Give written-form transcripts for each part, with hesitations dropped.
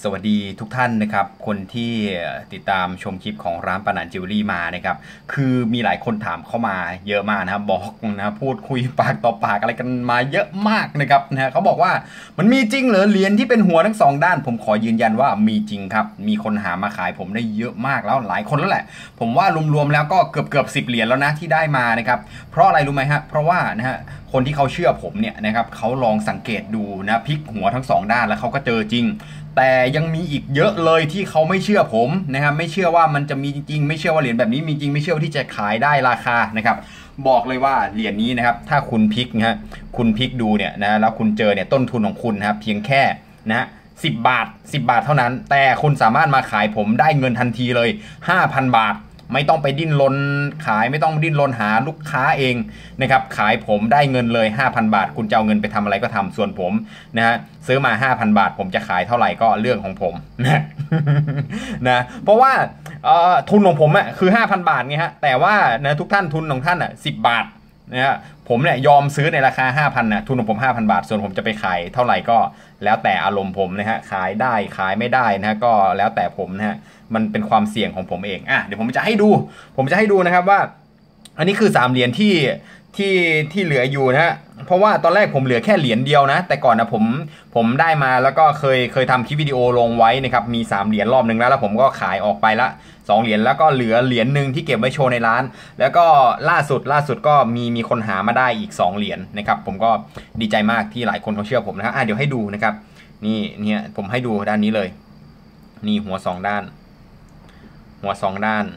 สวัสดีทุกท่านนะครับคนที่ติดตามชมคลิปของร้านปานันจิวเวลรี่มานะครับคือมีหลายคนถามเข้ามาเยอะมากนะครับบอกนะพูดคุยปากต่อปากอะไรกันมาเยอะมากนะครับนะเขาบอกว่ามันมีจริงเหรอเหรียญที่เป็นหัวทั้งสองด้านผมขอยืนยันว่ามีจริงครับมีคนหามาขายผมได้เยอะมากแล้วหลายคนแล้วแหละผมว่ารวมๆแล้วก็เกือบ10 เหรียญแล้วนะที่ได้มานะครับเพราะอะไรรู้ไหมฮะเพราะว่านะฮะคนที่เขาเชื่อผมเนี่ยนะครับเขาลองสังเกตดูนะพลิกหัวทั้งสองด้านแล้วเขาก็เจอจริงแต่ยังมีอีกเยอะเลยที่เขาไม่เชื่อผมนะครับไม่เชื่อว่ามันจะมีจริงไม่เชื่อว่าเหรียญแบบนี้มีจริงไม่เชื่อว่าที่จะขายได้ราคานะครับบอกเลยว่าเหรียญนี้นะครับถ้าคุณพลิกนะคุณพลิกดูเนี่ยนะแล้วคุณเจอเนี่ยต้นทุนของคุณนะครับเพียงแค่นะ10 บาทเท่านั้นแต่คุณสามารถมาขายผมได้เงินทันทีเลย 5,000 บาทไม่ต้องไปดิ้นรนขายไม่ต้องดิ้นรนหาลูกค้าเองนะครับขายผมได้เงินเลย 5,000 บาทคุณจะเอาเงินไปทำอะไรก็ทำส่วนผมนะฮะซื้อมา 5,000 บาทผมจะขายเท่าไหร่ก็เรื่องของผมนะเพราะว่าทุนของผมคือ 5,000 บาทไงฮะแต่ว่านะทุกท่านทุนของท่าน10 บาทนะฮะผมเนี่ยยอมซื้อในราคา 5,000 นะทุนของผม 5,000 บาทส่วนผมจะไปขายเท่าไหร่ก็แล้วแต่อารมณ์ผมนะฮะขายได้ขายไม่ได้นะฮะก็แล้วแต่ผมนะฮะมันเป็นความเสี่ยงของผมเองเดี๋ยวผมจะให้ดูนะครับว่าอันนี้คือ3 เหรียญที่เหลืออยู่นะฮะเพราะว่าตอนแรกผมเหลือแค่เหรียญเดียวนะแต่ก่อนนะผมได้มาแล้วก็เคยทำคลิปวิดีโอลงไว้นะครับมี3 เหรียญรอบนึงแล้วผมก็ขายออกไปละ2 เหรียญแล้วก็เหลือเหรียญหนึ่งที่เก็บไว้โชว์ในร้านแล้วก็ล่าสุดก็มีคนหามาได้อีก2 เหรียญนะครับผมก็ดีใจมากที่หลายคนเขาเชื่อผมนะครับเดี๋ยวให้ดูนะครับนี่ผมให้ดูด้านนี้เลยนี่หัว2 ด้านหัว2 ด้าน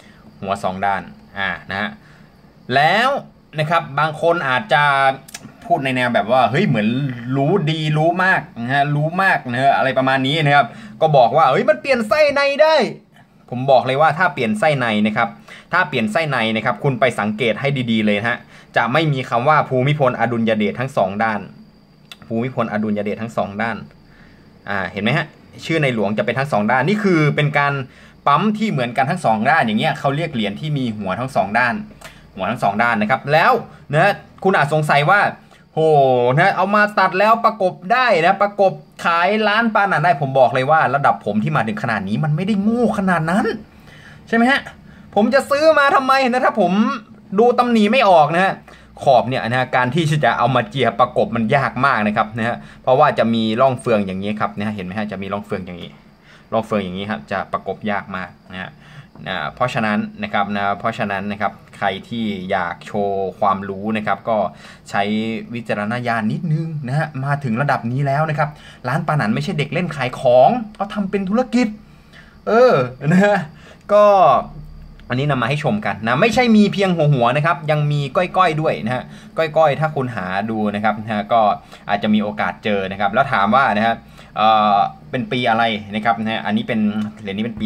นะฮะแล้วนะครับบางคนอาจจะพูดในแนวแบบว่าเฮ้ยเหมือนรู้ดีรู้มากนะฮะรู้มากนะฮะอะไรประมาณนี้นะครับก็บอกว่าเฮ้ยมันเปลี่ยนไส้ในได้ผมบอกเลยว่าถ้าเปลี่ยนไส้ในนะครับคุณไปสังเกตให้ดีๆเลยนะฮะจะไม่มีคำว่าภูมิพลอดุลยเดชทั้ง2 ด้านภูมิพลอดุลยเดชทั้ง2 ด้านเห็นไหมฮะชื่อในหลวงจะเป็นทั้ง2 ด้านนี่คือเป็นการปั๊มที่เหมือนกันทั้ง2 ด้านอย่างเงี้ยเขาเรียกเหรียญที่มีหัวทั้ง2 ด้านนะครับแล้วนะคุณอาจสงสัยว่าโหนะเอามาตัดแล้วประกบได้นะประกบขายร้านปานันได้ผมบอกเลยว่าระดับผมที่มาถึงขนาดนี้มันไม่ได้โง่ขนาดนั้นใช่ไหมฮะผมจะซื้อมาทำไมนะถ้าผมดูตำหนิไม่ออกนะฮะขอบเนี่ยนะการที่จะเอามาเจียประกบมันยากมากนะครับนะฮะเพราะว่าจะมีร่องเฟืองอย่างนี้ครับนะเห็นไหมฮะจะมีร่องเฟืองอย่างนี้ครับจะประกบยากมากนะเพราะฉะนั้นนะครับใครที่อยากโชว์ความรู้นะครับก็ใช้วิจารณญาณนิดนึงนะฮะมาถึงระดับนี้แล้วนะครับร้านปานันไม่ใช่เด็กเล่นขายของเขาทำเป็นธุรกิจนะฮะก็อันนี้นำมาให้ชมกันนะไม่ใช่มีเพียงหัวนะครับยังมีก้อยๆด้วยนะฮะก้อยๆถ้าคุณหาดูนะครับนะก็อาจจะมีโอกาสเจอนะครับแล้วถามว่านะฮะเป็นปีอะไรนะครับนะฮะอันนี้เป็นเหรียญนี้เป็นปี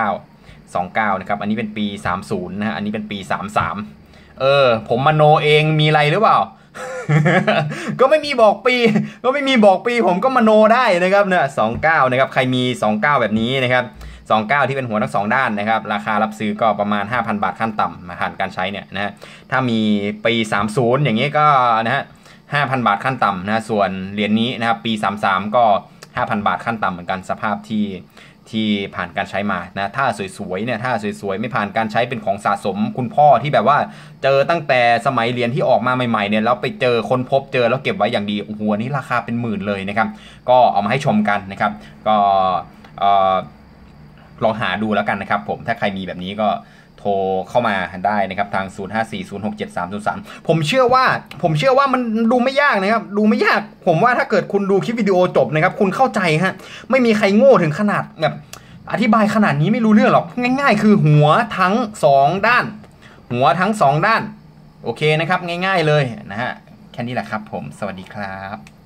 29นะครับอันนี้เป็นปี30นะฮะอันนี้เป็นปี33ผมมโนเองมีอะไรหรือเปล่า ก็ไม่มีบอกปีผมก็มโนได้นะครับเนี่ย29นะครับใครมี29แบบนี้นะครับ29ที่เป็นหัวทั้ง2 ด้านนะครับราคารับซื้อก็ประมาณ 5,000 บาทขั้นต่ำมาผ่านการใช้เนี่ยนะฮะถ้ามีปี30อย่างนี้ก็นะฮะ 5,000 บาทขั้นต่ำนะส่วนเหรียญนี้นะครับปี33ก็ 5,000 บาทขั้นต่ำเหมือนกันสภาพที่ผ่านการใช้มานะถ้าสวยๆเนี่ยถ้าสวยๆไม่ผ่านการใช้เป็นของสะสมคุณพ่อที่แบบว่าเจอตั้งแต่สมัยเหรียญที่ออกมาใหม่ๆเนี่ยแล้วไปเจอคนพบเจอแล้วเก็บไว้อย่างดีโอ้โหนี่ราคาเป็นหมื่นเลยนะครับก็เอามาให้ชมกันนะครับก็ลองหาดูแล้วกันนะครับผมถ้าใครมีแบบนี้ก็โทรเข้ามาได้นะครับทาง0540673303ผมเชื่อว่ามันดูไม่ยากนะครับดูไม่ยากผมว่าถ้าเกิดคุณดูคลิปวิดีโอจบนะครับคุณเข้าใจฮะไม่มีใครโง่ถึงขนาดแบบอธิบายขนาดนี้ไม่รู้เรื่องหรอกง่ายๆคือหัวทั้ง2 ด้านโอเคนะครับง่ายๆเลยนะฮะแค่นี้แหละครับผมสวัสดีครับ